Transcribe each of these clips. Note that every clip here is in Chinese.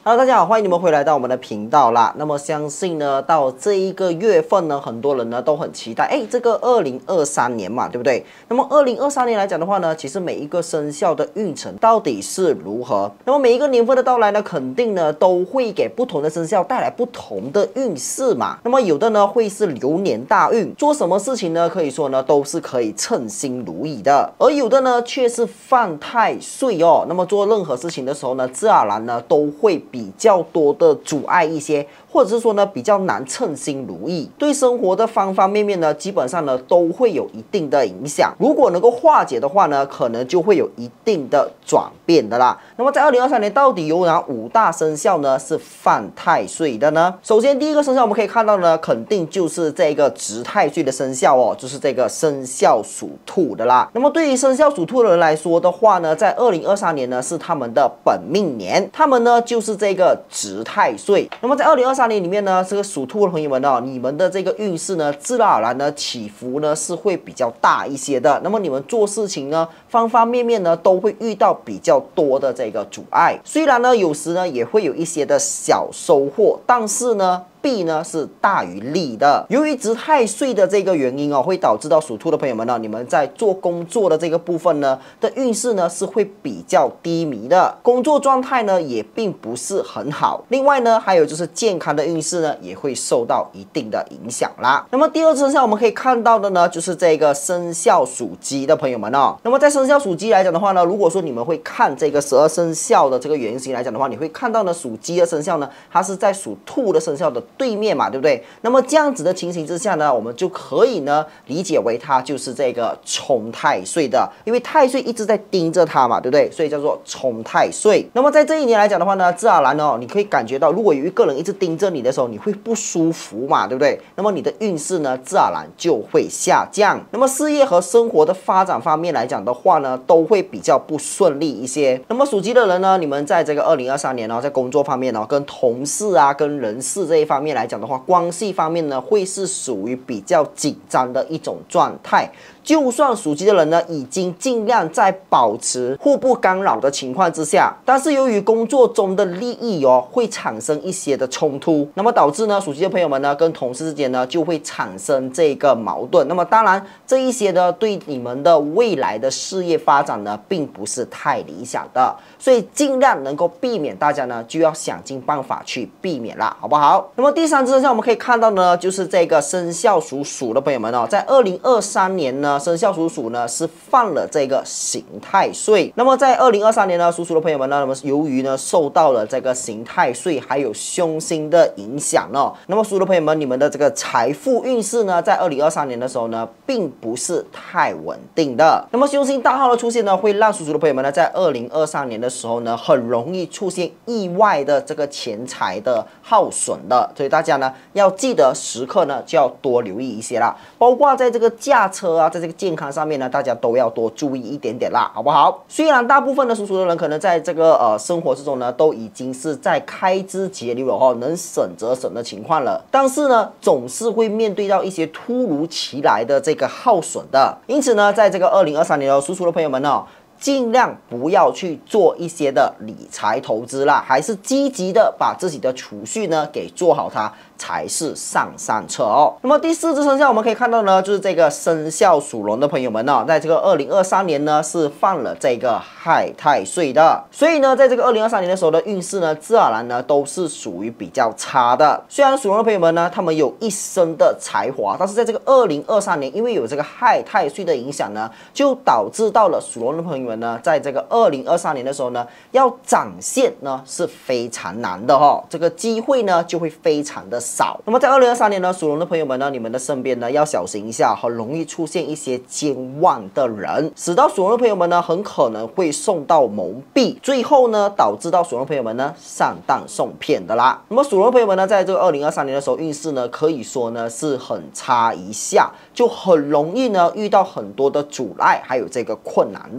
Hello， 大家好，欢迎你们回来到我们的频道啦。那么相信呢，到这一个月份呢，很多人呢都很期待，这个2023年嘛，对不对？那么2023年来讲的话呢，其实每一个生肖的运程到底是如何？那么每一个年份的到来呢，肯定呢都会给不同的生肖带来不同的运势嘛。那么有的呢会是流年大运，做什么事情呢，可以说呢都是可以称心如意的，而有的呢却是犯太岁哦。那么做任何事情的时候呢，自然而然呢都会比较多的阻碍一些，或者是说呢比较难称心如意，对生活的方方面面呢，基本上呢都会有一定的影响。如果能够化解的话呢，可能就会有一定的转变的啦。那么在2023年，到底有哪5大生肖呢是犯太岁的呢？首先第一个生肖我们可以看到呢，肯定就是这个值太岁的生肖哦，就是这个生肖属兔的啦。那么对于生肖属兔的人来说的话呢，在2023年呢是他们的本命年，他们呢就是这个值太岁。那么在2023年里面呢，这个属兔的朋友们哦，你们的这个运势呢，自然而然呢起伏呢是会比较大一些的。那么你们做事情呢，方方面面呢都会遇到比较多的这个阻碍。虽然呢有时呢也会有一些的小收获，但是呢弊呢是大于利的。由于值太岁的这个原因哦，会导致到属兔的朋友们呢，你们在做工作的这个部分呢的运势呢是会比较低迷的，工作状态呢也并不是很好。另外呢，还有就是健康的运势呢也会受到一定的影响啦。那么第二生肖我们可以看到的呢，就是这个生肖属鸡的朋友们哦。那么在生肖属鸡来讲的话呢，如果说你们会看这个12生肖的这个原型来讲的话，你会看到呢属鸡的生肖呢，它是在属兔的生肖的对面嘛，对不对？那么这样子的情形之下呢，我们就可以呢理解为它就是这个冲太岁的，因为太岁一直在盯着它嘛，对不对？所以叫做冲太岁。那么在这一年来讲的话呢，自然而然哦，你可以感觉到，如果有一个人一直盯着你的时候，你会不舒服嘛，对不对？那么你的运势呢，自然而然就会下降。那么事业和生活的发展方面来讲的话呢，都会比较不顺利一些。那么属鸡的人呢，你们在这个2023年哦，在工作方面哦，跟同事啊、跟人事这一方面来讲的话，关系方面呢，会是属于比较紧张的一种状态。就算属鸡的人呢，已经尽量在保持互不干扰的情况之下，但是由于工作中的利益哦，会产生一些的冲突，那么导致呢，属鸡的朋友们呢，跟同事之间呢，就会产生这个矛盾。那么当然，这一些呢，对你们的未来的事业发展呢，并不是太理想的，所以尽量能够避免，大家呢就要想尽办法去避免啦，好不好？那么第三只生肖我们可以看到呢，就是这个生肖属鼠的朋友们哦，在2023年呢，生肖属鼠呢是犯了这个刑太岁。那么在2023年呢，属鼠的朋友们呢，那么由于呢受到了这个刑太岁还有凶星的影响哦，那么属鼠的朋友们，你们的这个财富运势呢，在2023年的时候呢，并不是太稳定的。那么凶星大号的出现呢，会让属鼠的朋友们呢，在2023年的时候呢，很容易出现意外的这个钱财的耗损的，所以大家呢要记得时刻呢就要多留意一些啦，包括在这个驾车啊，在这个健康上面呢，大家都要多注意一点点啦，好不好？虽然大部分的属鼠的人可能在这个生活之中呢，都已经是在开支节流了哈，能省则省的情况了，但是呢，总是会面对到一些突如其来的这个耗损的。因此呢，在这个2023年属鼠的朋友们呢，尽量不要去做一些的理财投资啦，还是积极的把自己的储蓄呢给做好它，才是上策哦。那么第四只生肖我们可以看到呢，就是这个生肖属龙的朋友们呢，在这个2023年呢是犯了这个害太岁的，所以呢，在这个2023年的时候的运势呢，自然而然呢都是属于比较差的。虽然属龙的朋友们呢，他们有一身的才华，但是在这个2023年，因为有这个害太岁的影响呢，就导致到了属龙的朋友们呢，在这个2023年的时候呢，要展现呢是非常难的哦，这个机会呢就会非常的少。那么在2023年呢，属龙的朋友们呢，你们的身边呢要小心一下，很容易出现一些健忘的人，使到属龙的朋友们呢很可能会受到蒙蔽，最后呢导致到属龙的朋友们呢上当受骗的啦。那么属龙的朋友们呢，在这个2023年的时候运势呢，可以说呢是很差一下，就很容易呢遇到很多的阻碍还有这个困难的。所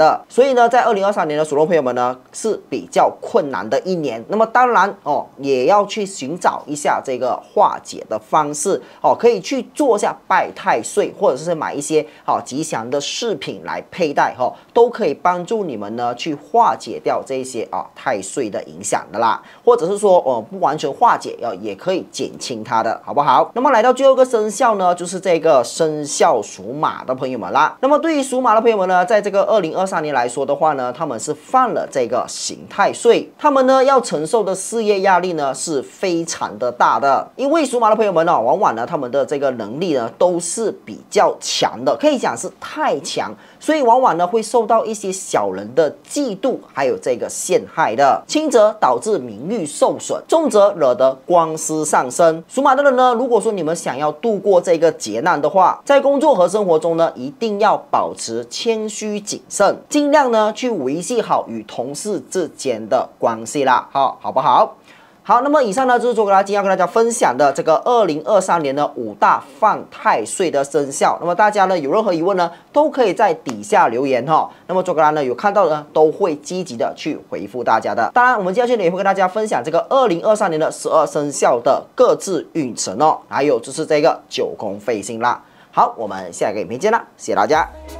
所以呢，在2023年的属龙朋友们呢是比较困难的一年。那么当然哦，也要去寻找一下这个化解的方式哦，可以去做一下拜太岁，或者是买一些吉祥的饰品来佩戴都可以帮助你们呢去化解掉这些太岁的影响的啦，或者是说不完全化解也可以减轻它的，好不好？那么来到最后一个生肖呢，就是这个生肖属马的朋友们啦。那么对于属马的朋友们呢，在这个2023年来说的话呢，他们是犯了这个刑太岁，他们呢要承受的事业压力呢是非常的大的，因为属马的朋友们呢，往往呢他们的这个能力呢都是比较强的，可以讲是太强，所以往往呢会受到一些小人的嫉妒，还有这个陷害的，轻则导致名誉受损，重则惹得官司上升。属马的人呢，如果说你们想要度过这个劫难的话，在工作和生活中呢，一定要保持谦虚谨慎，尽量呢去维系好与同事之间的关系啦，好不好？好，那么以上呢就是今天要跟大家分享的这个2023年的5大犯太岁的生肖。那么大家呢有任何疑问呢，都可以在底下留言那么呢有看到呢，都会积极的去回复大家的。当然，我们接下去呢也会跟大家分享这个2023年的12生肖的各自运程还有就是这个9宫飞星啦。好，我们下个影片见啦，谢谢大家。